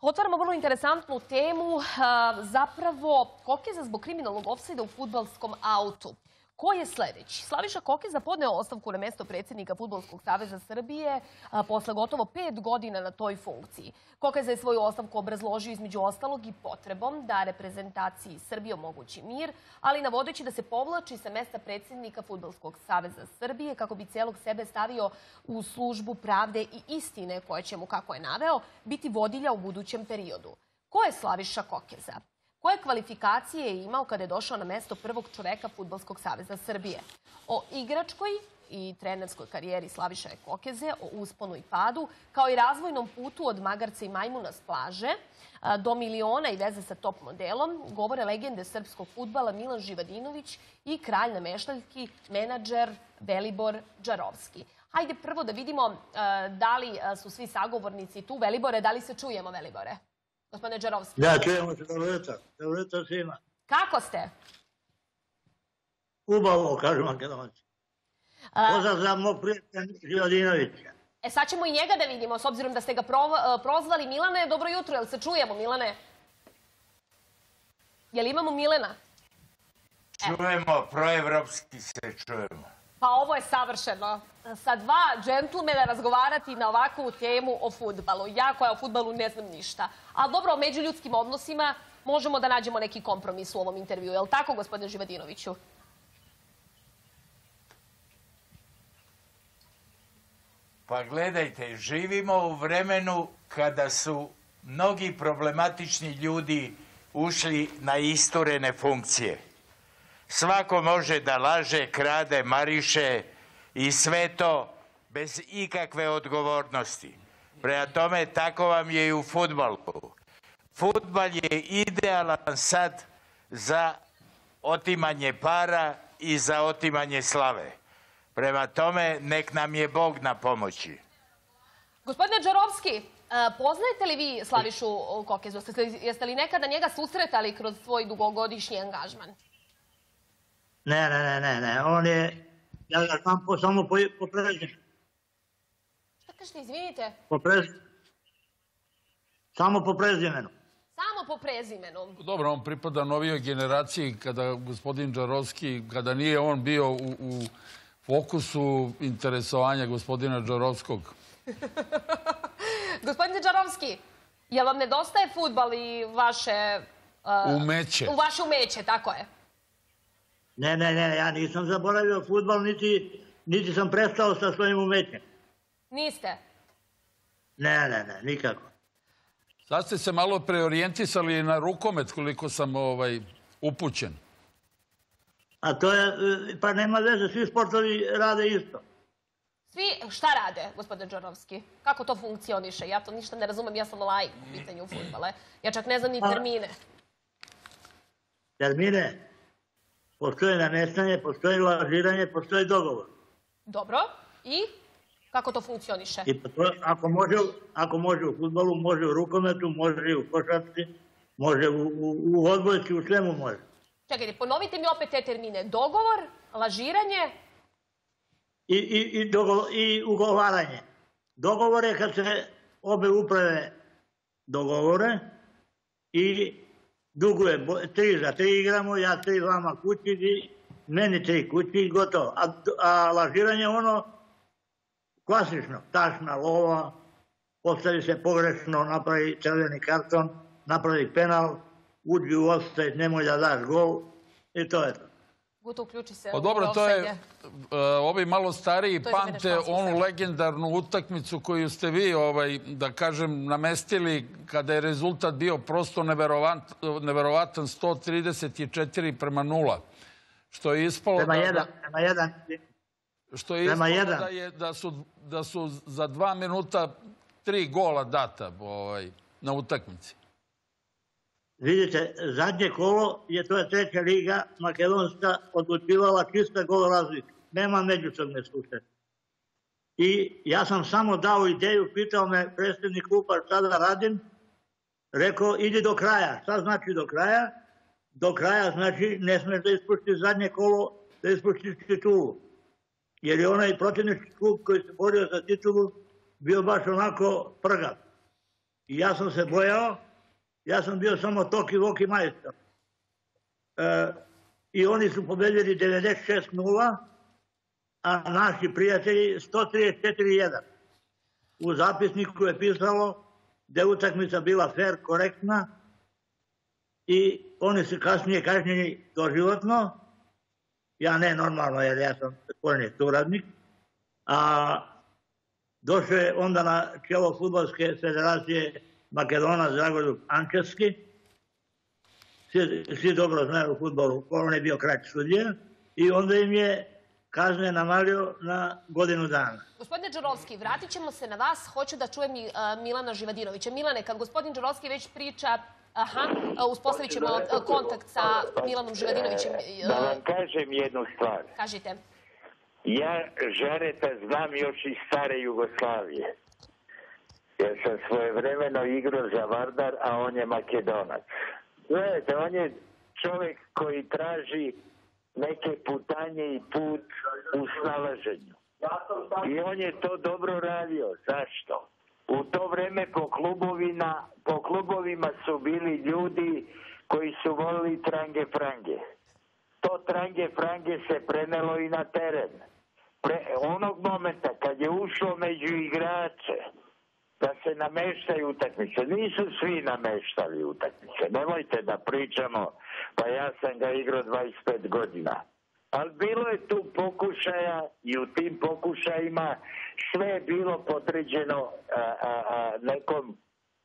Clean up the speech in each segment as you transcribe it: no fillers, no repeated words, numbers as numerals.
Otvaramo vrlo interesantnu temu, zapravo Kokeza zbog kriminalnog ofsajda u fudbalskom autu. Ko je sledeći? Slaviša Kokeza podneo ostavku na mesto predsjednika Fudbalskog saveza Srbije posle gotovo 5 godina na toj funkciji. Kokeza je svoju ostavku obrazložio između ostalog i potrebom da reprezentaciji Srbije omogući mir, ali navodeći da se povlači sa mesta predsjednika Fudbalskog saveza Srbije kako bi celog sebe stavio u službu pravde i istine koje će mu, kako je naveo, biti vodilja u budućem periodu. Ko je Slaviša Kokeza? Koje kvalifikacije je imao kada je došao na mesto prvog čoveka Fudbalskog saveza Srbije? O igračkoj i trenerskoj karijeri Slaviše Kokeze, o usponu i padu, kao i razvojnom putu od magarca i majmuna s plaže do miliona i veze sa top modelom, govore legende srpskog fudbala Milan Živadinović i kralj nameštaljki, menadžer Velibor Džarovski. Hajde prvo da vidimo da li su svi sagovornici tu. Velibore, da li se čujemo, Velibore? Gospodine Džarovski. Da, čujemo se, dobro jutro. Dobro jutro svima. Kako ste? Ubavo, kažu Makedonci. Pozdrav za mog prijatelja Živadinovića. Sad ćemo i njega da vidimo, s obzirom da ste ga prozvali. Milane, dobro jutro, jel se čujemo, Milane? Jel imamo Milena? Čujemo, proevropski se čujemo. Pa ovo je savršeno. Sa dva džentlmena razgovarati na ovakvu temu o fudbalu. Ja koja o fudbalu ne znam ništa. Ali dobro, o međuljudskim odnosima možemo da nađemo neki kompromis u ovom intervju. Je li tako, gospodine Živadinoviću? Pa gledajte, živimo u vremenu kada su mnogi problematični ljudi ušli na isturene funkcije. Svako može da laže, krade, mariše i sve to bez ikakve odgovornosti. Prema tome, tako vam je i u fudbalu. Fudbal je idealan sad za otimanje para i za otimanje slave. Prema tome, nek nam je Bog na pomoći. Gospodine Džarovski, poznajete li vi Slavišu Kokezu? Jeste li nekada njega susretali kroz svoj dugogodišnji angažman? Ne. On je, ja ga znam samo po prezimenu. Šta kažete, izvinite? Samo po prezimenu. Samo po prezimenu. Dobro, on pripada novijoj generaciji kada gospodin Džarovski, kada nije on bio u fokusu interesovanja gospodina Džarovskog. Gospodine Džarovski, jel vam nedostaje fudbal i vaše... Umeće. Vaše umeće, tako je. Ne, ja nisam zaboravio fudbal, niti sam prestao sa svojim umećem. Niste? Ne, nikako. Sad ste se malo preorijentisali na rukomet, koliko sam upućen. A to je, pa nema veze, svi sportovi rade isto. Svi šta rade, gospodine Džarovski? Kako to funkcioniše? Ja to ništa ne razumem, ja sam laik u pitanju fudbala. Ja čak ne znam ni termine. Termine? Postoje nameštanje, postoje lažiranje, postoje dogovor. Dobro. I kako to funkcioniše? Ako može u fudbalu, može u rukometu, može u košarci, može u odbojci, u svemu može. Čekajte, ponovite mi opet te termine. Dogovor, lažiranje... I ugovaranje. Dogovor je kad se obe uprave dogovore i duguje 3 za 3 igramo, ja 3 vama kući, meni 3 kući, gotovo. A lažiranje je ono klasično. Tašna lova, postavi se pogrešno, napravi crveni karton, napravi penal, uđi u ofsajd, nemoj da daš gol i to je to. Guto, uključi se. Pa dobro, to je, ovi malo stariji pamte onu legendarnu utakmicu koju ste vi, da kažem, namestili kada je rezultat bio prosto neverovatan 134:0. Što je ispalo... Prema jedan. Što je ispalo da su za 2 minuta 3 gola data na utakmici. Vidite, zadnje kolo to je 3. liga makedonska odlučivala čista gol razlika. Nema međusobne susrete. I ja sam samo dao ideju, pitao me predsjednik kluba šta da radim, rekao idi do kraja. Šta znači do kraja? Do kraja znači ne smiješ da ispuštiš zadnje kolo, da ispuštiš titulu. Jer je onaj protivnički klub koji se borio za titulu bio baš onako prgav. I ja sam se bojao, ja sam bio samo Toki Voki majstor. I oni su pobedili 96-0, a naši prijatelji 134-1. U zapisniku je pisalo da je utakmica bila fair, korektna i oni su kasnije kažnjeni doživotno. Ja ne normalno, jer ja sam vojni suradnik. A došao je onda na čelo Fudbalske federacije Makedonac Dragoljub Ančevski. Svi dobro znaju u fudbalu, on je bio kraći sudija i onda im je kazne namalio na godinu dana. Gospodine Đurovski, vratit ćemo se na vas. Hoću da čujem i Milana Živadinovića. Milane, kad gospodin Đurovski već priča, uspostavit ćemo kontakt sa Milanom Živadinovićem. Da vam kažem jednu stvar. Kažite. Ja Žareta znam još iz stare Jugoslavije. Jer sam svojevremeno igrao za Vardar, a on je Makedonac. Gledajte, on je čovjek koji traži neke putanje i put u snalaženju. I on je to dobro radio. Zašto? U to vreme po klubovima su bili ljudi koji su volili trange frange. To trange frange se prenelo i na teren. Onog momenta kad je ušlo među igrače da se nameštaju utakmice. Nisu svi nameštali utakmice. Nemojte da pričamo, pa ja sam ga igrao 25 godina. Ali bilo je tu pokušaja i u tim pokušajima sve je bilo podređeno nekom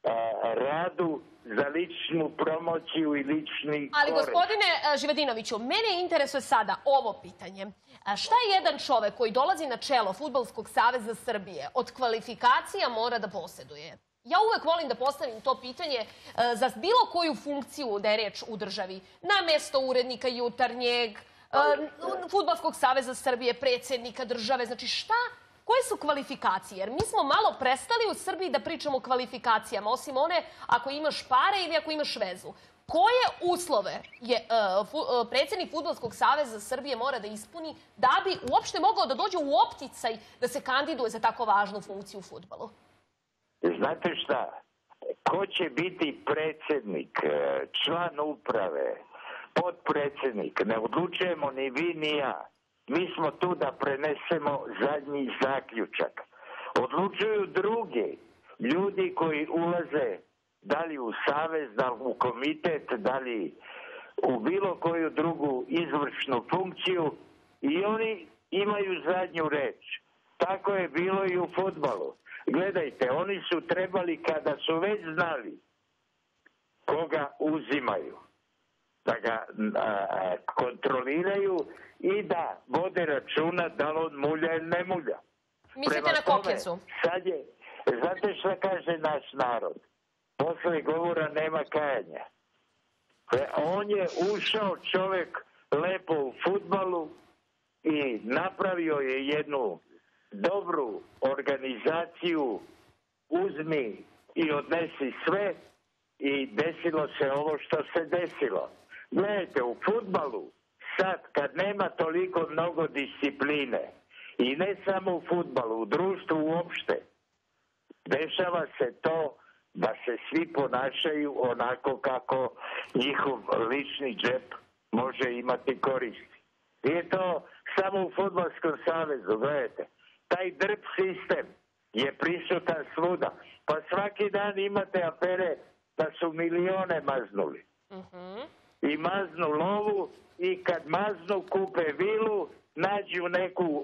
radu za ličnu promociju i lični Ali korist. gospodine Živadinoviću, mene interesuje sada ovo pitanje. Šta je jedan čovek koji dolazi na čelo Fudbalskog saveza Srbije od kvalifikacija mora da posjeduje? Ja uvek volim da postavim to pitanje za bilo koju funkciju da je reč u državi. Na mesto urednika jutarnjeg, Fudbalskog saveza Srbije, predsjednika države. Znači šta? Koje su kvalifikacije? Jer mi smo malo prestali u Srbiji da pričamo o kvalifikacijama, osim one ako imaš pare ili ako imaš vezu. Koje uslove je predsjednik Fudbalskog saveza Srbije mora da ispuni da bi uopšte mogao da dođe u opticaj da se kandiduje za tako važnu funkciju u fudbalu? Znate šta? Ko će biti predsjednik, član uprave, potpredsjednik, ne odlučujemo ni vi ni ja. Mi smo tu da prenesemo zadnji zaključak. Odlučuju drugi ljudi koji ulaze da li u savez, da li u komitet, da li u bilo koju drugu izvršnu funkciju i oni imaju zadnju reč. Tako je bilo i u fudbalu. Gledajte, oni su trebali kada su već znali koga uzimaju, da ga kontroliraju i da vode računa da li on mulja ili ne mulja. Mislite na Kokezu? Sad je, znate šta kaže naš narod? Posle govora nema kajanja. On je ušao čovjek lepo u fudbalu i napravio je jednu dobru organizaciju, uzmi i odnesi sve i desilo se ovo što se desilo. Gledajte, u fudbalu sad kad nema toliko mnogo discipline i ne samo u fudbalu, u društvu uopšte, dešava se to da se svi ponašaju onako kako njihov lični džep može imati koristi. Nije to samo u Fudbalskom savezu, gledajte. Taj drp sistem je prisutan svuda. Pa svaki dan imate afere da su milione maznuli. I maznu lovu i kad maznu kupe vilu, nađu neku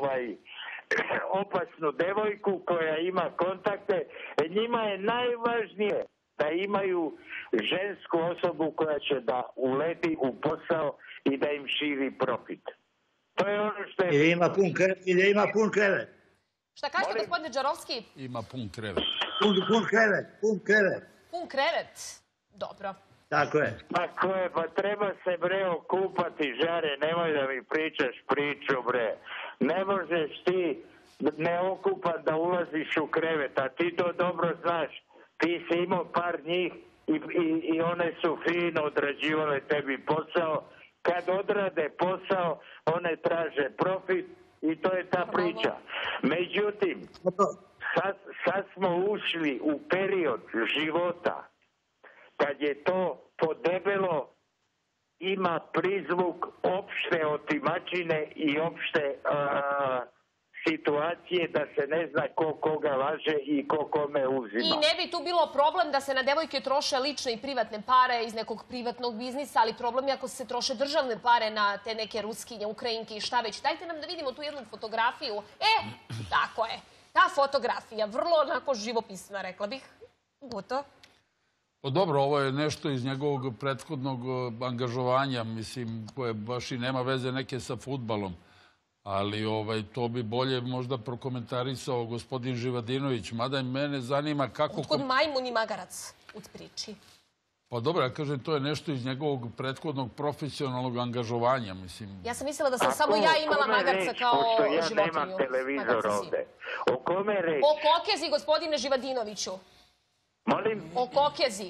opasnu devojku koja ima kontakte. Njima je najvažnije da imaju žensku osobu koja će da uleti u posao i da im širi profit. To je ono što je... Ili ima pun krevet. Šta kažete, gospodine Đarovski? Ima pun krevet. Pun krevet. Pun krevet? Dobro. Tako je. Pa treba se bre okupati, Žare, nemoj da mi pričaš priču bre. Ne možeš ti neokupan da ulaziš u krevet, a ti to dobro znaš. Ti si imao par njih i one su fino odrađivale tebi posao. Kad odrade posao, one traže profit i to je ta priča. Međutim, sad smo ušli u period života kad je to podebelo ima prizvuk opšte otimačine i opšte situacije da se ne zna ko koga laže i ko kome uzima. I ne bi tu bilo problem da se na devojke troše lične i privatne pare iz nekog privatnog biznisa, ali problem je ako se troše državne pare na te neke Ruskinje, Ukrajinke i šta već. Dajte nam da vidimo tu jednu fotografiju. Tako je. Ta fotografija, vrlo onako živopisna, rekla bih. Guto. Pa dobro, ovo je nešto iz njegovog prethodnog angažovanja, mislim, koje baš i nema veze neke sa fudbalom. Ali to bi bolje možda prokomentarisao gospodin Živadinović. Mada mene zanima kako... Otkud majmun i magarac u priči? Pa dobro, ja kažem, to je nešto iz njegovog prethodnog profesionalnog angažovanja, mislim. Ja sam mislila da sam samo ja imala magarca kao životinju. Pošto ja nemam televizor ovde. O kome reći? O kokezi, gospodine Živadinoviću. Molim? O kokezi.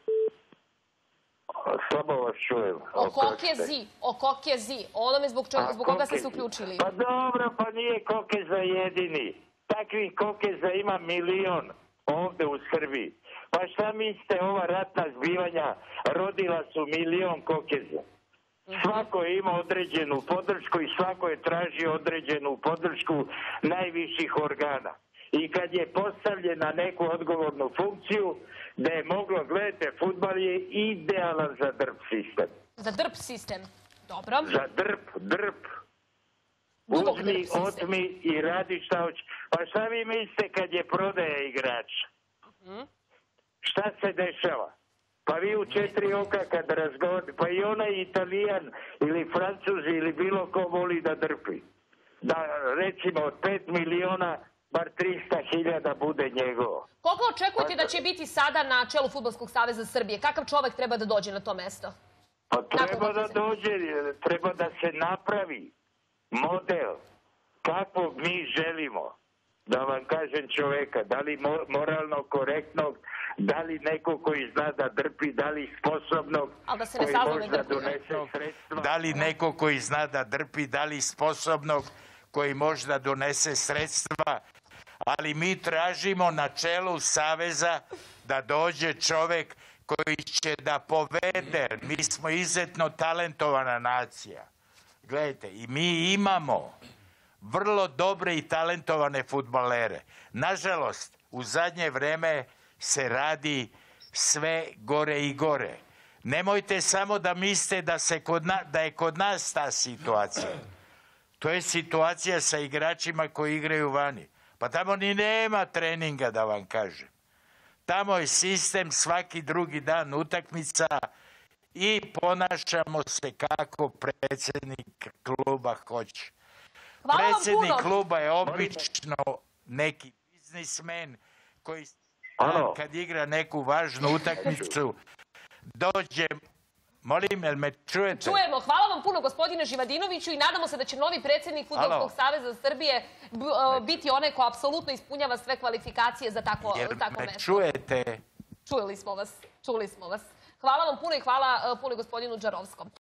Slabo vas čujem. O kokezi. O onome zbog koga ste se uključili. Pa dobro, pa nije kokeza jedini. Takvih kokeza ima milion ovde u Srbiji. Pa šta mislite, ova ratna zbivanja rodila su milion kokeza. Svako je imao određenu podršku i svako je tražio određenu podršku najviših organa. I kad je postavljen na neku odgovornu funkciju, da je moglo, gledajte, fudbal je idealan za drp sistem. Za drp sistem, dobro. Za drp. Uzmi, otmi i radi šta hoće. Pa šta vi mislite kad je prodaja igrača? Šta se dešava? Pa vi u 4 oka kad razgovarate, pa i onaj Italijan ili Francuzi ili bilo ko voli da drpi. Da, recimo, od 5 miliona bar 300.000 bude njegovo. Koga očekujete da će biti sada na čelu Fudbalskog saveza Srbije? Kakav čovek treba da dođe na to mesto? Pa treba da dođe, treba da se napravi model kakvog mi želimo. Da vam kažem čoveka, da li moralno korektnog, da li neko koji zna da drpi, da li sposobnog, koji možda donese sredstva. Da li neko koji zna da drpi, da li sposobnog, koji možda donese sredstva, ali mi tražimo na čelu Saveza da dođe čovek koji će da povede. Mi smo izuzetno talentovana nacija. Gledajte, i mi imamo vrlo dobre i talentovane fudbalere. Nažalost, u zadnje vreme se radi sve gore i gore. Nemojte samo da mislite da je kod nas ta situacija. To je situacija sa igračima koji igraju vani. Pa tamo ni nema treninga, da vam kažem. Tamo je sistem svaki drugi dan utakmica i ponašamo se kako predsjednik kluba hoće. Predsjednik kluba je obično neki biznismen koji kad igra neku važnu utakmicu dođe... Molim, jel me čujete? Čujemo. Hvala vam puno, gospodine Živadinoviću, i nadamo se da će novi predsjednik Fudbalskog saveza Srbije biti onaj ko apsolutno ispunjava sve kvalifikacije za tako mesto. Jel me čujete? Čuli smo vas. Hvala vam puno i hvala puno gospodinu Đarovskom.